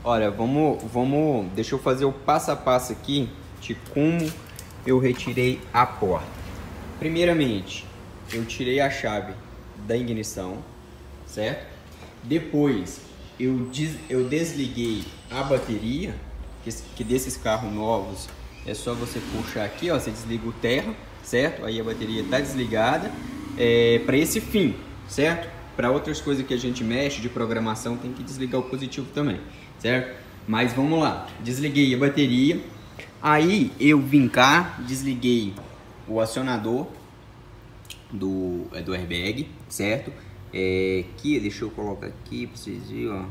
Olha, deixa eu fazer o passo a passo aqui de como eu retirei a porta. Primeiramente, eu tirei a chave da ignição, certo? Depois, eu desliguei a bateria, que desses carros novos é só você puxar aqui, ó, você desliga o terra, certo? Aí a bateria tá desligada, para esse fim, certo? Para outras coisas que a gente mexe de programação tem que desligar o positivo também, certo? Mas vamos lá, desliguei a bateria, aí eu vim cá, desliguei o acionador do airbag, certo? Aqui, deixa eu colocar aqui para vocês verem, ó.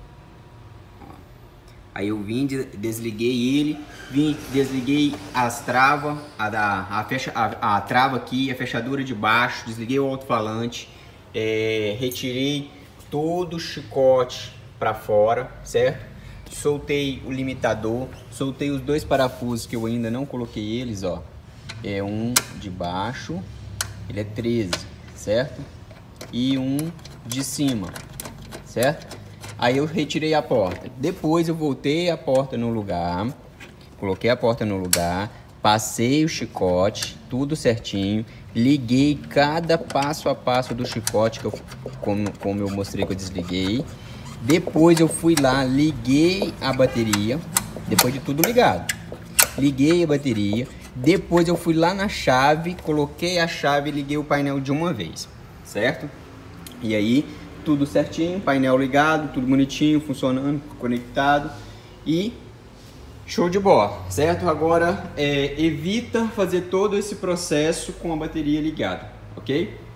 Aí eu vim, desliguei ele, desliguei as travas, a trava aqui, a fechadura de baixo, desliguei o alto-falante, retirei todo o chicote para fora, certo? Soltei o limitador, soltei os dois parafusos que eu ainda não coloquei eles, ó. Um de baixo, ele é 13, certo? E um de cima, certo? Aí eu retirei a porta. Depois eu voltei a porta no lugar, coloquei a porta no lugar, passei o chicote, tudo certinho, liguei cada passo a passo do chicote que como eu mostrei que eu desliguei. Depois eu fui lá, liguei a bateria, depois de tudo ligado. Liguei a bateria, depois eu fui lá na chave, coloquei a chave e liguei o painel de uma vez, certo? E aí, tudo certinho, painel ligado, tudo bonitinho, funcionando, conectado e show de bola, certo? Agora, evita fazer todo esse processo com a bateria ligada, ok?